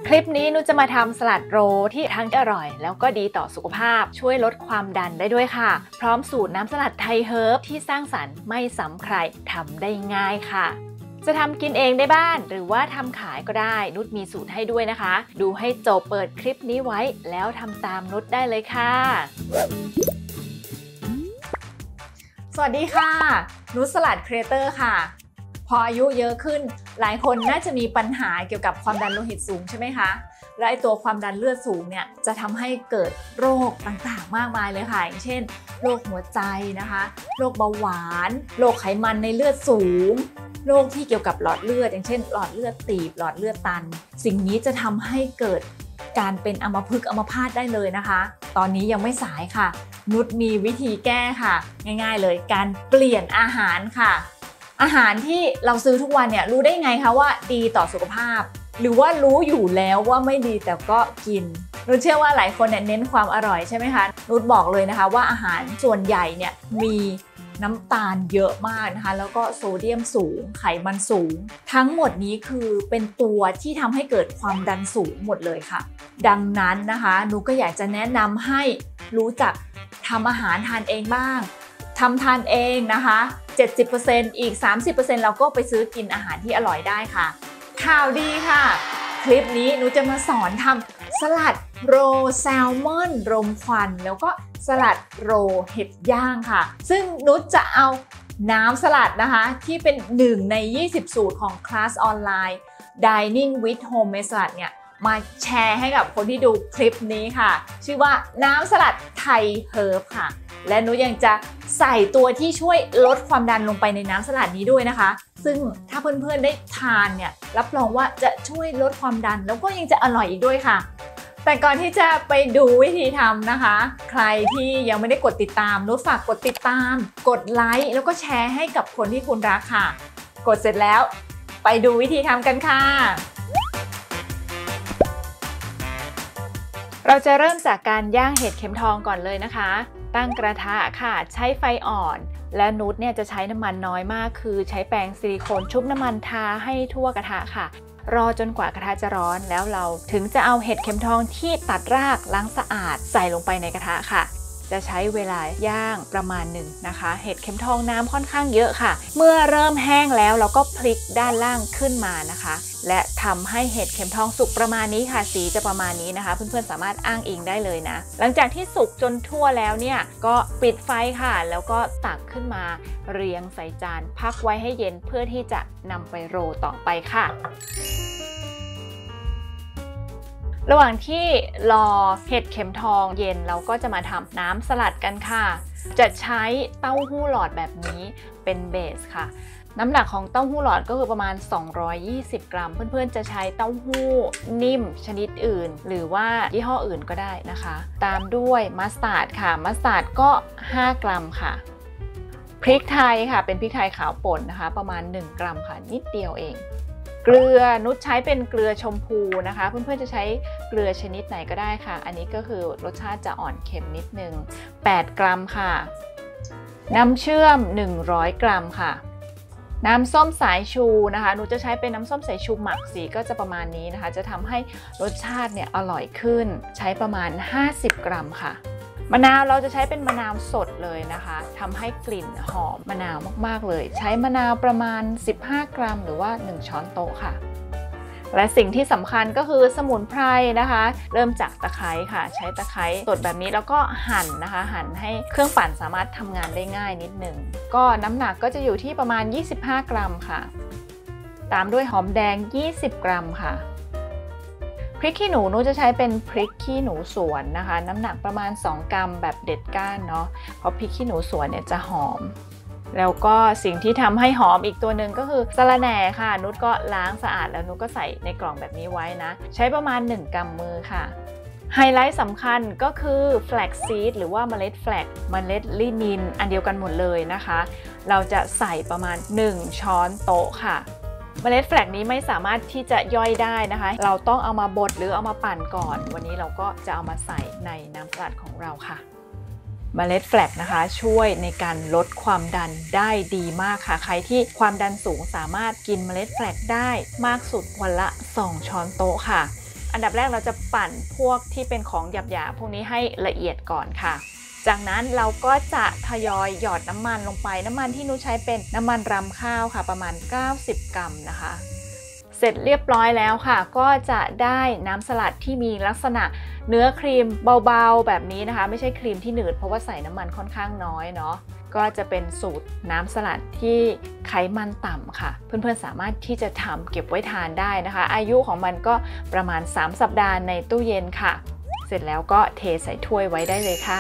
คลิปนี้นุชจะมาทำสลัดโรลที่ทั้งอร่อยแล้วก็ดีต่อสุขภาพช่วยลดความดันได้ด้วยค่ะพร้อมสูตรน้ำสลัดไทยเฮิร์บที่สร้างสรรค์ไม่ซ้ำใครทำได้ง่ายค่ะจะทำกินเองได้บ้านหรือว่าทำขายก็ได้นุชมีสูตรให้ด้วยนะคะดูให้จบเปิดคลิปนี้ไว้แล้วทำตามนุชได้เลยค่ะสวัสดีค่ะนุชสลัดครีเอเตอร์ค่ะพออายุเยอะขึ้นหลายคนน่าจะมีปัญหาเกี่ยวกับความดันโลหิตสูงใช่ไหมคะและตัวความดันเลือดสูงเนี่ยจะทำให้เกิดโรคต่างๆมากมายเลยค่ะอย่างเช่นโรคหัวใจนะคะโรคเบาหวานโรคไขมันในเลือดสูงโรคที่เกี่ยวกับหลอดเลือดอย่างเช่นหลอดเลือดตีบหลอดเลือดตันสิ่งนี้จะทำให้เกิดการเป็นอัมพฤกษ์อัมพาตได้เลยนะคะตอนนี้ยังไม่สายค่ะนุชมีวิธีแก้ค่ะง่ายๆเลยการเปลี่ยนอาหารค่ะอาหารที่เราซื้อทุกวันเนี่ยรู้ได้ไงคะว่าดีต่อสุขภาพหรือว่ารู้อยู่แล้วว่าไม่ดีแต่ก็กินนุชเชื่อว่าหลายคนเนี่ยเน้นความอร่อยใช่ไหมคะนุชบอกเลยนะคะว่าอาหารส่วนใหญ่เนี่ยมีน้ำตาลเยอะมากนะคะแล้วก็โซเดียมสูงไขมันสูงทั้งหมดนี้คือเป็นตัวที่ทำให้เกิดความดันสูงหมดเลยค่ะดังนั้นนะคะนุชก็อยากจะแนะนำให้รู้จักทำอาหารทานเองบ้างทำทานเองนะคะ 70% อีก 30% เราก็ไปซื้อกินอาหารที่อร่อยได้ค่ะข่าวดีค่ะคลิปนี้นุชจะมาสอนทำสลัดโรลแซลมอนรมควันแล้วก็สลัดโรลเห็ดย่างค่ะซึ่งนุชจะเอาน้ำสลัดนะคะที่เป็น1ใน20สูตรของคลาสออนไลน์ Dining with Homemade Salad เนี่ยมาแชร์ให้กับคนที่ดูคลิปนี้ค่ะชื่อว่าน้ำสลัดไทยเฮิร์บค่ะและนุชยังจะใส่ตัวที่ช่วยลดความดันลงไปในน้ำสลัดนี้ด้วยนะคะซึ่งถ้าเพื่อนๆได้ทานเนี่ยรับรองว่าจะช่วยลดความดันแล้วก็ยังจะอร่อยอีกด้วยค่ะแต่ก่อนที่จะไปดูวิธีทำนะคะใครที่ยังไม่ได้กดติดตามนุชฝากกดติดตามกดไลค์แล้วก็แชร์ให้กับคนที่คุณรักค่ะกดเสร็จแล้วไปดูวิธีทำกันค่ะเราจะเริ่มจากการย่างเห็ดเข็มทองก่อนเลยนะคะตั้งกระทะค่ะใช้ไฟอ่อนและนุชเนี่ยจะใช้น้ำมันน้อยมากคือใช้แปรงซิลิโคนชุบน้ำมันทาให้ทั่วกระทะค่ะรอจนกว่ากระทะจะร้อนแล้วเราถึงจะเอาเห็ดเข็มทองที่ตัดรากล้างสะอาดใส่ลงไปในกระทะค่ะจะใช้เวลาย่างประมาณหนึ่งนะคะเห็ดเข็มทองน้ำค่อนข้างเยอะค่ะเมื่อเริ่มแห้งแล้วเราก็พลิกด้านล่างขึ้นมานะคะและทำให้เห็ดเข็มทองสุกประมาณนี้ค่ะสีจะประมาณนี้นะคะเพื่อนๆสามารถอ้างอิงได้เลยนะหลังจากที่สุกจนทั่วแล้วเนี่ยก็ปิดไฟค่ะแล้วก็ตักขึ้นมาเรียงใส่จานพักไว้ให้เย็นเพื่อที่จะนำไปโรลต่อไปค่ะระหว่างที่รอเห็ดเข็มทองเย็นเราก็จะมาทำน้ำสลัดกันค่ะจะใช้เต้าหู้หลอดแบบนี้เป็นเบสค่ะน้ำหนักของเต้าหู้หลอดก็คือประมาณ220 กรัมเพื่อนๆจะใช้เต้าหู้นิ่มชนิดอื่นหรือว่ายี่ห้ออื่นก็ได้นะคะตามด้วยมัสตาร์ดค่ะมัสตาร์ดก็5 กรัมค่ะพริกไทยค่ะเป็นพริกไทยขาวป่นนะคะประมาณ1 กรัมค่ะนิดเดียวเองเกลือนุชใช้เป็นเกลือชมพูนะคะเพื่อนๆจะใช้เกลือชนิดไหนก็ได้ค่ะอันนี้ก็คือรสชาติจะอ่อนเค็มนิดนึง8 กรัมค่ะน้ำเชื่อม100 กรัมค่ะน้ำส้มสายชูนะคะนุชจะใช้เป็นน้ำส้มสายชูหมักสีก็จะประมาณนี้นะคะจะทำให้รสชาติเนี่ยอร่อยขึ้นใช้ประมาณ50 กรัมค่ะมะนาวเราจะใช้เป็นมะนาวสดเลยนะคะทำให้กลิ่นหอมมะนาวมากๆเลยใช้มะนาวประมาณ15 กรัมหรือว่า1 ช้อนโต๊ะค่ะและสิ่งที่สำคัญก็คือสมุนไพรนะคะเริ่มจากตะไคร้ค่ะใช้ตะไคร้สดแบบนี้แล้วก็หั่นนะคะหั่นให้เครื่องปั่นสามารถทำงานได้ง่ายนิดนึงก็น้ำหนักก็จะอยู่ที่ประมาณ25 กรัมค่ะตามด้วยหอมแดง20 กรัมค่ะพริกขี้หนูนุชจะใช้เป็นพริกขี้หนูสวนนะคะน้ำหนักประมาณ2 กรัมแบบเด็ดก้านเนาะเพราะพริกขี้หนูสวนเนี่ยจะหอมแล้วก็สิ่งที่ทำให้หอมอีกตัวหนึ่งก็คือสะระแหน่ค่ะนุชก็ล้างสะอาดแล้วนุชก็ใส่ในกล่องแบบนี้ไว้นะใช้ประมาณ1 กำมือค่ะไฮไลท์สำคัญก็คือแฟลกซีดหรือว่าเมล็ดแฟลกเมล็ดลินินอันเดียวกันหมดเลยนะคะเราจะใส่ประมาณ1 ช้อนโต๊ะค่ะเมล็ดแฟลกนี้ไม่สามารถที่จะย่อยได้นะคะเราต้องเอามาบดหรือเอามาปั่นก่อนวันนี้เราก็จะเอามาใส่ในน้ำสลัดของเราค่ะเมล็ดแฟลกนะคะช่วยในการลดความดันได้ดีมากค่ะใครที่ความดันสูงสามารถกินเมล็ดแฟลกได้มากสุดวันละ2 ช้อนโต๊ะค่ะอันดับแรกเราจะปั่นพวกที่เป็นของหยาบๆพวกนี้ให้ละเอียดก่อนค่ะจากนั้นเราก็จะทยอยหยอดน้ำมันลงไปน้ำมันที่นุชใช้เป็นน้ำมันรำข้าวค่ะประมาณ90 กรัมนะคะเสร็จเรียบร้อยแล้วค่ะก็จะได้น้ำสลัดที่มีลักษณะเนื้อครีมเบาๆแบบนี้นะคะไม่ใช่ครีมที่หนืดเพราะว่าใส่น้ำมันค่อนข้างน้อยเนาะก็จะเป็นสูตรน้ำสลัดที่ไขมันต่ำค่ะเพื่อนๆสามารถที่จะทำเก็บไว้ทานได้นะคะอายุของมันก็ประมาณ3 สัปดาห์ในตู้เย็นค่ะเสร็จแล้วก็เทใส่ถ้วยไว้ได้เลยค่ะ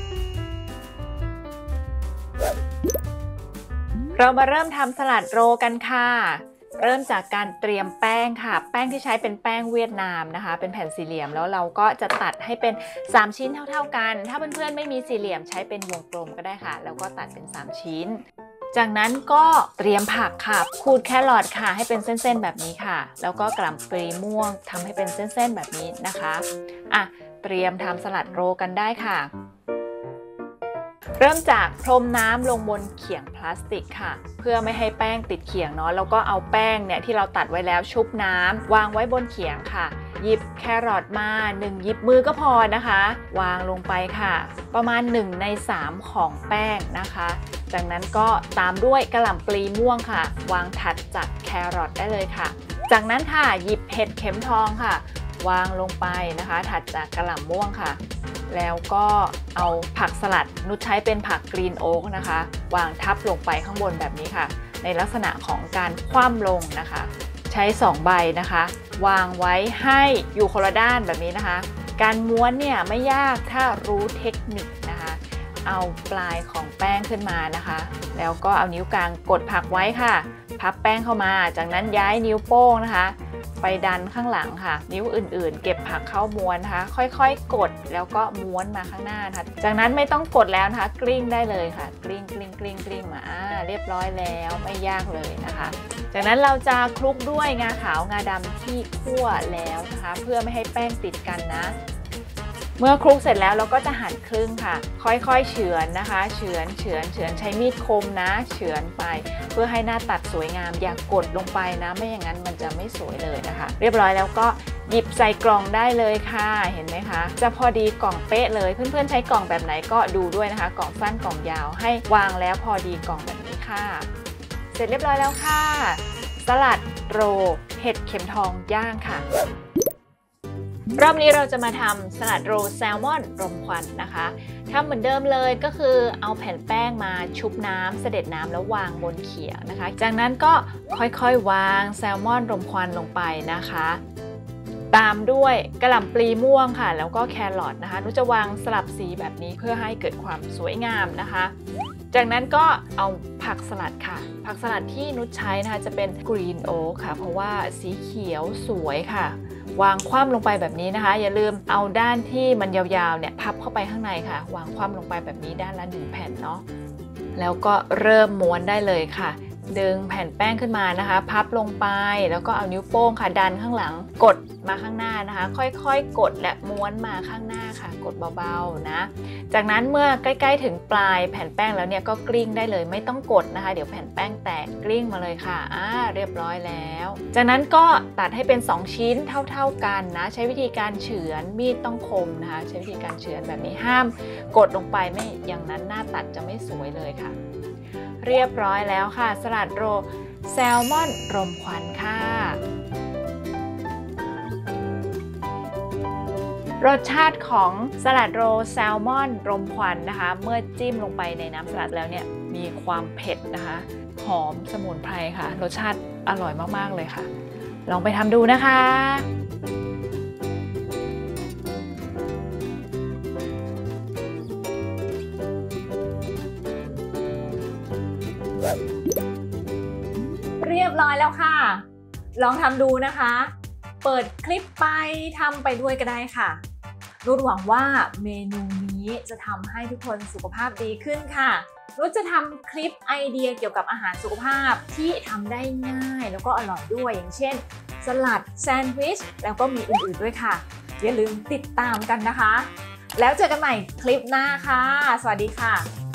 เรามาเริ่มทำสลัดโรลกันค่ะเริ่มจากการเตรียมแป้งค่ะแป้งที่ใช้เป็นแป้งเวียดนามนะคะเป็นแผ่นสี่เหลี่ยมแล้วเราก็จะตัดให้เป็น3ชิ้นเท่าๆกันถ้าเพื่อนๆไม่มีสี่เหลี่ยมใช้เป็นวงกลมก็ได้ค่ะแล้วก็ตัดเป็น3ชิ้นจากนั้นก็เตรียมผักค่ะขูดแครอทค่ะให้เป็นเส้นๆแบบนี้ค่ะแล้วก็กะหล่ำปลีม่วงทำให้เป็นเส้นๆแบบนี้นะคะเตรียมทำสลัดโรลกันได้ค่ะเริ่มจากพรมน้ำลงบนเขียงพลาสติกค่ะเพื่อไม่ให้แป้งติดเขียงเนาะแล้วก็เอาแป้งเนี่ยที่เราตัดไว้แล้วชุบน้ำวางไว้บนเขียงค่ะหยิบแครอทมา1 หยิบมือก็พอนะคะวางลงไปค่ะประมาณ1 ใน 3ของแป้งนะคะจากนั้นก็ตามด้วยกะหล่ำปลีม่วงค่ะวางถัดจากแครอทได้เลยค่ะจากนั้นค่ะหยิบเห็ดเข็มทองค่ะวางลงไปนะคะถัดจากกะหล่ำม่วงค่ะแล้วก็เอาผักสลัดนุชใช้เป็นผักกรีนโอ๊กนะคะวางทับลงไปข้างบนแบบนี้ค่ะในลักษณะของการคว่ำลงนะคะใช้2 ใบนะคะวางไว้ให้อยู่คนละด้านแบบนี้นะคะการม้วนเนี่ยไม่ยากถ้ารู้เทคนิคนะคะเอาปลายของแป้งขึ้นมานะคะแล้วก็เอานิ้วกลางกดผักไว้ค่ะพับแป้งเข้ามาจากนั้นย้ายนิ้วโป้งนะคะไปดันข้างหลังค่ะนิ้วอื่นๆเก็บผักเข้าม้วนนะคะค่อยๆกดแล้วก็ม้วนมาข้างหน้านะคะจากนั้นไม่ต้องกดแล้วนะคะกลิ้งได้เลยค่ะกลิ้งมาเรียบร้อยแล้วไม่ยากเลยนะคะจากนั้นเราจะคลุกด้วยงาขาวงาดำที่คั่วแล้วนะคะเพื่อไม่ให้แป้งติดกันนะเมื่อคลุกเสร็จแล้วเราก็จะหั่นครึ่งค่ะค่อยๆเฉือนนะคะเฉือนใช้มีดคมนะเฉือนไปเพื่อให้หน้าตัดสวยงามอย่ากดลงไปนะไม่อย่างนั้นมันจะไม่สวยเลยนะคะเรียบร้อยแล้วก็หยิบใส่กล่องได้เลยค่ะเห็นไหมคะจะพอดีกล่องเป๊ะเลยเพื่อนๆใช้กล่องแบบไหนก็ดูด้วยนะคะกล่องสั้นกล่องยาวให้วางแล้วพอดีกล่องแบบนี้ค่ะเสร็จเรียบร้อยแล้วค่ะสลัดโรลเห็ดเข็มทองย่างค่ะรอบนี้เราจะมาทำสลัดโรลแซลมอนรมควันนะคะทำเหมือนเดิมเลยก็คือเอาแผ่นแป้งมาชุบน้ำเสด็จน้ำแล้ววางบนเขียงนะคะจากนั้นก็ค่อยๆวางแซลมอนรมควันลงไปนะคะตามด้วยกะหล่ำปลีม่วงค่ะแล้วก็แครอทนะคะนุชจะวางสลับสีแบบนี้เพื่อให้เกิดความสวยงามนะคะจากนั้นก็เอาผักสลัดค่ะผักสลัดที่นุชใช้นะคะจะเป็นกรีนโอ๊กค่ะเพราะว่าสีเขียวสวยค่ะวางคว่ำลงไปแบบนี้นะคะอย่าลืมเอาด้านที่มันยาวๆเนี่ยพับเข้าไปข้างในค่ะวางคว่ำลงไปแบบนี้ด้านละ1 แผ่นเนาะแล้วก็เริ่มม้วนได้เลยค่ะดึงแผ่นแป้งขึ้นมานะคะพับลงไปแล้วก็เอานิ้วโป้งค่ะดันข้างหลังกดมาข้างหน้านะคะค่อยๆกดและม้วนมาข้างหน้าค่ะกดเบาๆนะจากนั้นเมื่อใกล้ๆถึงปลายแผ่นแป้งแล้วเนี่ยก็กลิ้งได้เลยไม่ต้องกดนะคะเดี๋ยวแผ่นแป้งแตกกลิ้งมาเลยค่ะเรียบร้อยแล้วจากนั้นก็ตัดให้เป็น2 ชิ้นเท่าๆกันนะใช้วิธีการเฉือนมีดต้องคมนะคะใช้วิธีการเฉือนแบบนี้ห้ามกดลงไปไม่อย่างนั้นหน้าตัดจะไม่สวยเลยค่ะเรียบร้อยแล้วค่ะสลัดโรลแซลมอนรมควันค่ะรสชาติของสลัดโรลแซลมอนรมควันนะคะเมื่อจิ้มลงไปในน้ำสลัดแล้วเนี่ยมีความเผ็ดนะคะหอมสมุนไพรค่ะรสชาติอร่อยมากๆเลยค่ะลองไปทำดูนะคะเรียบร้อยแล้วค่ะลองทำดูนะคะเปิดคลิปไปทำไปด้วยก็ได้ค่ะนุชหวังว่าเมนูนี้จะทำให้ทุกคนสุขภาพดีขึ้นค่ะนุชจะทำคลิปไอเดียเกี่ยวกับอาหารสุขภาพที่ทำได้ง่ายแล้วก็อร่อยด้วยอย่างเช่นสลัดแซนด์วิชแล้วก็มีอื่นๆด้วยค่ะอย่าลืมติดตามกันนะคะแล้วเจอกันใหม่คลิปหน้าค่ะสวัสดีค่ะ